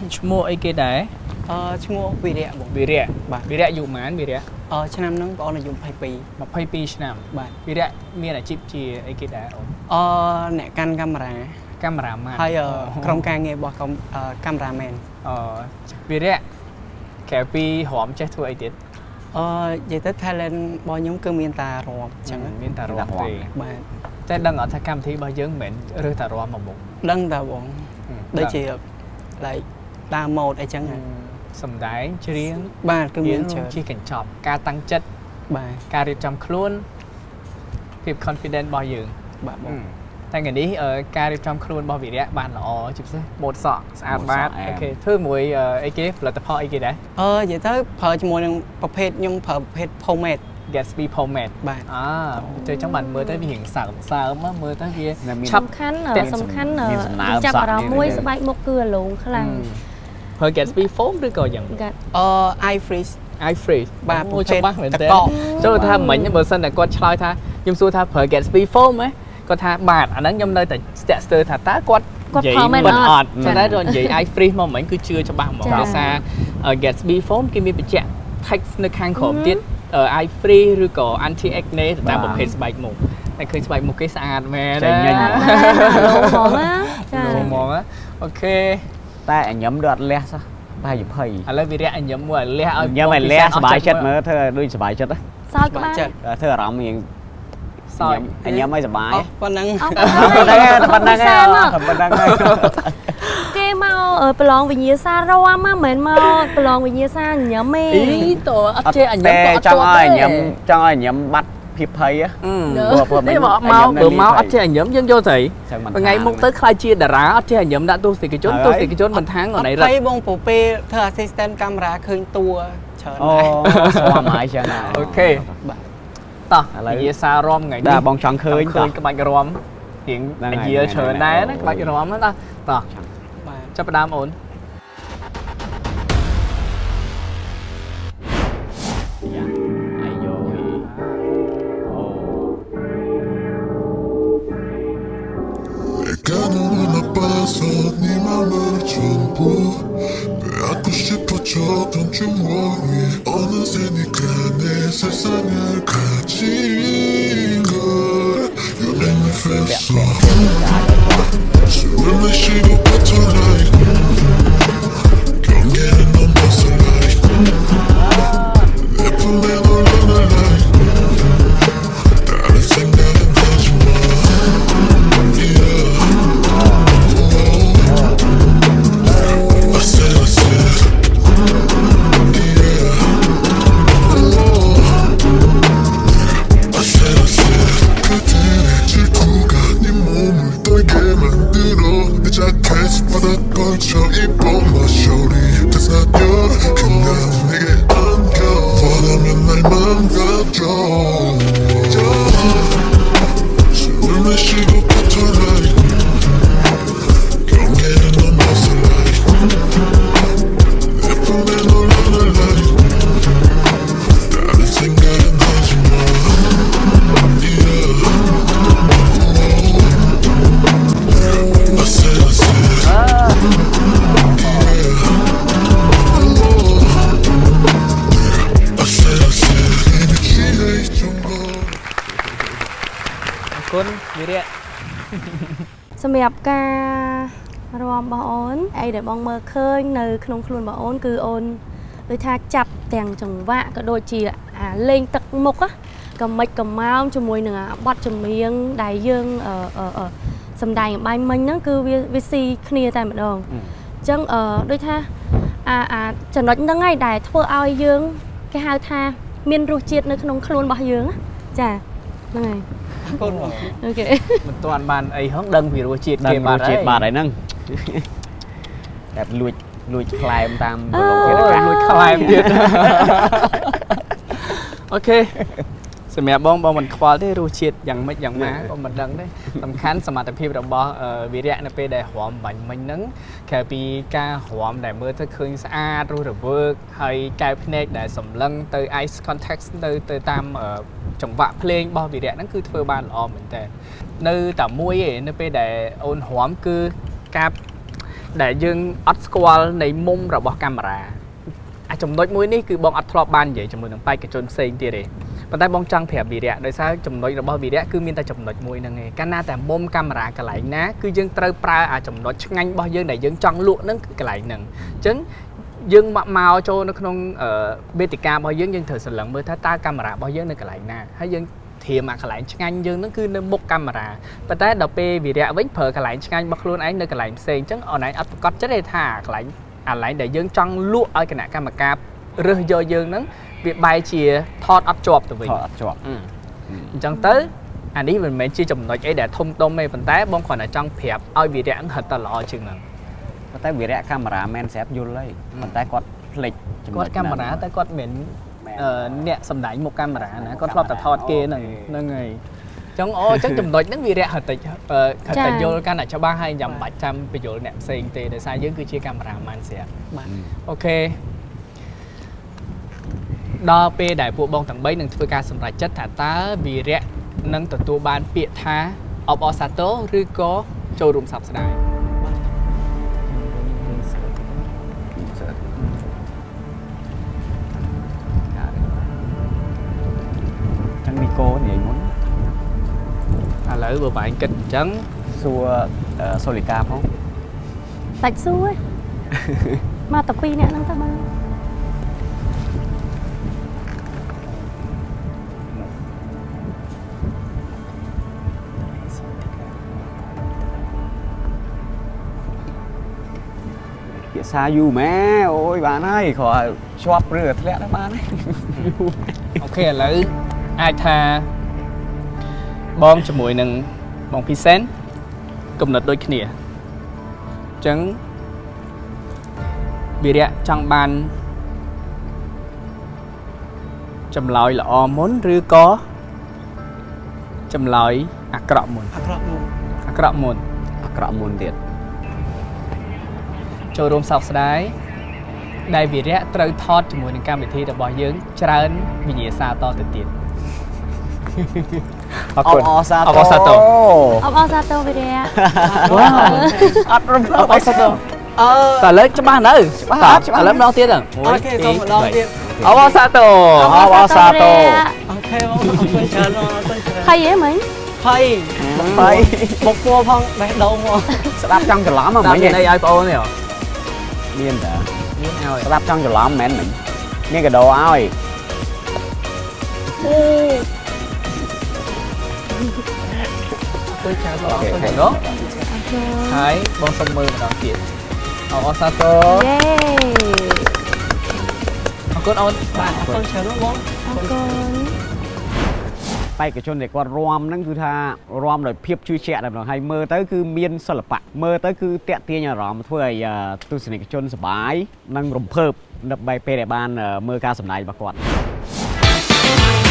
ឈ្មោះអីគេដែរឈ្មោះវិរៈបងវិរៈបាទវិរៈអាយុប៉ុន្មានវិរៈឆ្នាំហ្នឹងបងអាយុ 22ឆ្នាំបាទវិរៈមានអាជីពជាអីគេដែរអូនអ្នកកាន់កាមេរ៉ាម៉ានហើយក្រុមការងាររបស់កាមេរ៉ាមែនវិរៈក្រៅពីរំចេះធ្វើអីទៀតនិយាយទៅ talent របស់ខ្ញុំគឺមានតារំអញ្ចឹងមានតារំទេបាទតែដឹងអត់ថាកម្មវិធីរបស់យើងមិនមែនរើសតារំមកមុខដឹងតាបងដូចជា like តាម៉ូដអីចឹងសំដែងច្រៀងបាទគឺមានច្រើនជាកញ្ចប់ការតាំងចិត្តបាទការរៀបចំខ្លួនភាព confident របស់យើងបាទបងតែថ្ងៃនេះការរៀបចំខ្លួនរបស់វិរៈបានល្អជាពិសេសម៉ូតសក់ស្អាតបាតអូខេធ្វើមួយអីគេផលិតផលអីគេដែរនិយាយទៅប្រើជាមួយនឹងប្រភេទខ្ញុំប្រើប្រភេទ pomade Gatsby pomade បាទទៅចឹងបានមើលទៅវារៀងសើមមើលទៅវាសំខាន់ចាប់អារម្មណ៍មួយស្បែកមុខគឺអាឡូងខ្លាំងប្រើ Gatsby foam ឬក៏យ៉ាង eye freeze បាទមួយច្បាស់មែនទេចូលថាមិញបើសិនតែគាត់ឆ្លើយថាខ្ញុំសួរថាប្រើ Gatsby foam ហ៎គាត់ថាបាទអាហ្នឹងខ្ញុំនៅតែស្ទាក់ស្ទើរថាតើគាត់និយាយមិនអត់តែដល់និយាយ eye freeze មកមិញគឺជឿច្បាស់ហ្មងដោយសារ Gatsby foam គេមានបញ្ជាក់ text នៅខាងក្រោមទៀត eye freeze ឬក៏ anti acne តាមប្រភេទស្បែកមុខតែឃើញស្បែកមុខគេស្អាតមែនណាឡូហ្មងណាចាឡូហ្មងអូខេតែញ៉ាំដូចអត់លះសោះតែ20ឥឡូវវិរៈញ៉ាំមួយលះឲ្យញ៉ាំឲ្យលះសុបាយចិត្តមើលធ្វើដូចសុបាយចិត្តណាសើចក្បាលធ្វើអារម្មណ៍រៀងសើចញ៉ាំឲ្យសុបាយប៉ុណ្ណឹងប៉ុណ្ណឹងគេមកប្រឡងវិញ្ញាសារមមិនមែនមកប្រឡងវិញ្ញាសាញ៉ាំទេតើអត់ចេះញ៉ាំក៏អត់ចង់ឲ្យញ៉ាំបាត់ភាពភ័យព្រោះមកអត់ចេះញ៉ាំយើងយកទៅថ្ងៃមុខទៅខ្លាចជាតារាអត់ចេះញ៉ាំដាក់ទស្សនិកជនមិនថាងអណៃរត់ហើយបងពូពេលធ្វើ assistant កាមេរ៉ាឃើញតួច្រើនស្វាមហើយចឹងអូខេបាទតោះវិញ្ញាសារមថ្ងៃនេះបងចង់ឃើញក្បាច់រមរៀងអាយាច្រើនដែរណាក្បាច់រមណាតោះចាប់ផ្ដើមអូន 네 맘을 전부 빼앗고 싶어져 Don't you worry 어느새 네가 내 세상을 가진 걸 You make me feel so 술을 마시고 버터 like 경계는 넘어서 like 내 품에 놀라는 like 다른 생각은 하지마 សម្រាប់ការរំរបស់អូនអីដែលបងមើលឃើញនៅក្នុងខ្លួនរបស់អូនគឺអូនដូចថាចាប់ទាំងចង្វាក់ក៏ដូចជាអាលេងទឹកមុខកំមិចកំម៉ោងជាមួយនឹងបទចម្រៀងដែលយើងសម្ដែងអំបញ្ញមិញហ្នឹងគឺវាស៊ីគ្នាតែម្ដងអញ្ចឹងដូចថាចំណុចហ្នឹងឯងដែលធ្វើឲ្យយើងគេហៅថាមានរសជាតិនៅក្នុងខ្លួនរបស់យើងចាហ្នឹងហើយកូនអូខេមិនទាន់បានអីហងដឹងពីរសជាតិគេបាទហើយហ្នឹងតែលួចខ្លែមតាមប្រឡងទៀតលួចខ្លែមទៀតអូខេសម្រាប់បងមិនខ្វល់ទេរសជាតិយ៉ាងម៉េចយ៉ាងណាបងមិនដឹងទេសំខាន់សមត្ថភាពរបស់វិរៈនៅពេលដែលរំបាញ់មិញហ្នឹងក្រៅពីការរំដែលមើលទៅឃើញស្អាតរស់រវើកហើយកែវភ្នែកដែលសម្លឹងទៅ eye contact ទៅតាមចង្វាក់ភ្លេងរបស់វិរៈហ្នឹងគឺធ្វើបានល្អមែនតើនៅតែមួយឯនៅពេលដែលអូនរំគឺការដែលយើងអត់ស្គាល់នៃមុំរបស់កាមេរ៉ាអាចចំណុចមួយនេះគឺបងអត់ធ្លាប់បាននិយាយជាមួយនឹងបេក្ខជនផ្សេងទៀតទេប៉ុន្តែបងចង់ប្រាប់វីរៈដោយសារចំណុចរបស់វីរៈគឺមានតែចំណុចមួយហ្នឹងឯងកាលណាតែមុំកាមេរ៉ាកន្លែងណាគឺយើងត្រូវប្រើអាចំណុចឆ្ងាញ់របស់យើងដែលយើងចង់លក់ហ្នឹងគឺកន្លែងហ្នឹងអញ្ចឹងយើងមកចូលនៅក្នុងវេទិការបស់យើងត្រូវស្រឡឹងមើលថាតើកាមេរ៉ារបស់យើងនៅកន្លែងណាហើយយើងធៀមអាកន្លែងឆ្ងាញ់យើងហ្នឹងគឺនៅមុខកាមេរ៉ាប៉ុន្តែដល់ពេលវីរៈវិញប្រើកន្លែងឆ្ងាញ់របស់ខ្លួនឯងនៅកន្លែងផ្សេងអញ្ចឹងអនឡាញអត់ប្រកាសចិត្តទេថាកន្លែងដែលយើងចង់លក់ឲ្យគណៈកម្មការរើសយកយើងហ្នឹងវាបែរជាថតអត់ជាប់ទៅវិញថតអត់ជាប់អញ្ចឹងទៅអានេះមិនមែនជាចំណុចអីដែលធំដុំទេប៉ុន្តែបងគ្រាន់តែចង់ប្រាប់ឲ្យវីរៈហ្នឹងហិតតែល្អជាងហ្នឹងប៉ុន្តែវីរៈកាមេរ៉ាមែនស្រាប់យល់ហើយប៉ុន្តែគាត់ភ្លេចគាត់កាមេរ៉ាតែគាត់មិនអ្នកសម្ដែងមុខកាមេរ៉ាណាគាត់ធ្លាប់តែថតគេហ្នឹងហើយចឹងចឹងចំណុចហ្នឹងវារយៈហិតតែយល់កាន់តែច្បាស់ហើយចាំបាច់ចាំបញ្យល់អ្នកផ្សេងទេដោយសារយើងគឺជាកាមេរ៉ាម៉ានស្រាប់បាទអូខេដល់ពេលដែលពួកបងទាំង3នឹងធ្វើការសម្រេចចិត្តថាតើវីរៈនឹងទទួលបានពាក្យថាអបអរសាទរឬក៏ចូលរួមសោកស្ដាយចឹងនីកូនិយាយមុនឥឡូវបើបែងគិតអញ្ចឹងសួរសូលីកាផងសាច់សួរមកតែ2នាក់ហ្នឹងទៅមើលភាសាយូរម៉ែអូយបានហើយគ្រាន់ជាប់ឬធ្លាក់ទៅបានហើយអូខេឥឡូវអាចថាបងជាមួយនឹងបងភីសែនគំនិតដូចគ្នាអញ្ចឹងវីរៈចង់បានចម្លើយល្អមុនឬក៏ចម្លើយអាក្រក់មុនទៀតចូលរួមសោកស្ដាយដែលវីរៈត្រូវថតជាមួយនឹងកម្មវិធីរបស់យើងច្រើនវិញ្ញាសាតទៅទៀតអបអរសាទរអបអរសាទរវីរៈអត់រំអបអរសាទរតែលើច្បាស់នៅឥឡូវម្ដងទៀតហ្នឹងអូខេសូមម្ដងទៀតអបអរសាទរអូខេបងអរគុណច្រើនហើយហ៎មិញហើយបុកពោផងបេះដូងមកស្ដាប់ចង់ច្រឡំហ្មងមានអីឲ្យបងអូននេះមានតាមានឲ្យស្ដាប់ចង់ច្រឡំមែនមិញមានកដោឲ្យ tôi chàoបងអរគុណនោះហើយបងសុំមើលម្ដងទៀតអរសាទរយេអរគុណអូនបាទអរគុណច្រើនបងអរគុណបេក្ខជនដែលគាត់រាំហ្នឹងគឺថារាំដោយភាពជឿជាក់តែម្ដងហើយមើលទៅគឺមានសិល្បៈមើលទៅគឺតាក់ទាញអារម្មណ៍ធ្វើឲ្យទស្សនិកជនសប្បាយនិងរំភើបនៅពេលដែលបានមើលការសម្ដែងរបស់គាត់